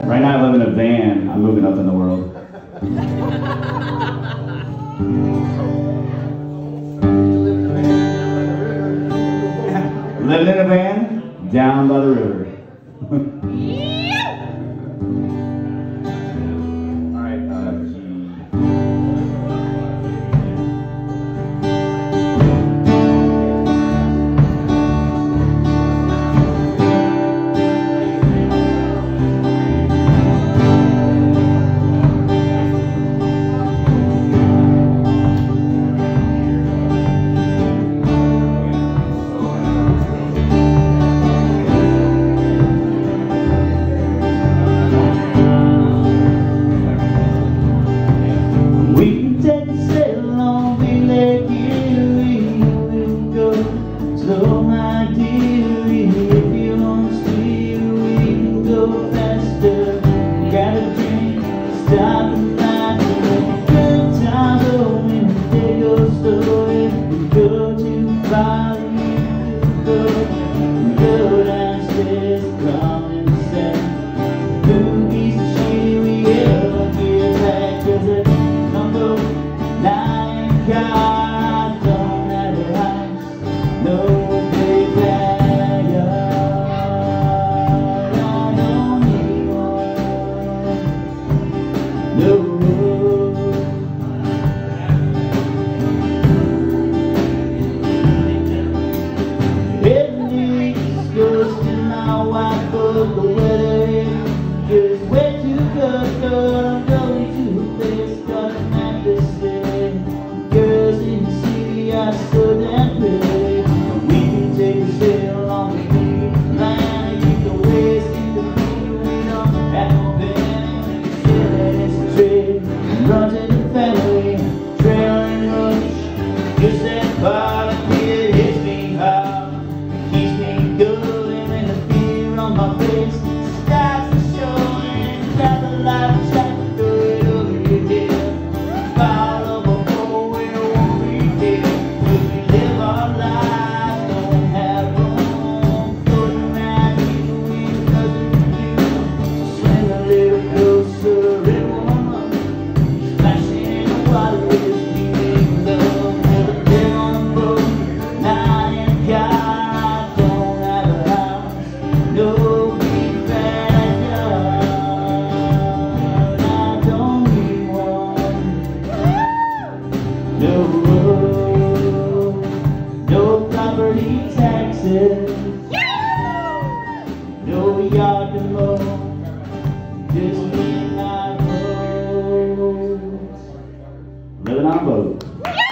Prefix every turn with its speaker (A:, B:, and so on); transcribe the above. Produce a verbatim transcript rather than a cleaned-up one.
A: Right now I live in a van. I'm moving up in the world. Living in a van down by the river. Alright, uh, so my dearie, if you want to see, we can go faster. Got a drink, stop and laugh. Good times, oh, when the day goes slow. If we go too far, we could go, go downstairs, come and say, cookies and shit, we ever get back. Cause it don't go nine cars, don't have a house, no. The weather is way too good, girl. I'm going to a place called Memphis. Girls in the city are so damn pretty. We can take a sail on the big line. You can waste in the beat. We don't have to bend. Say that it's a trade. Run to the family, trail and rush. Just that part of me that hits me hard. Keeps me going. My face starts to show, and got a lot of shot to throw it over your head. Fall overboard, we won't be dead. If we live our lives, don't have room. Floating around here, we nothing to do. Swing a little closer, it won't run. Splashing in the water as we make love. Never been on a boat, not in a car. Don't have a house, no. No, no property taxes, no yard to mow, just me and my folks living on a boat.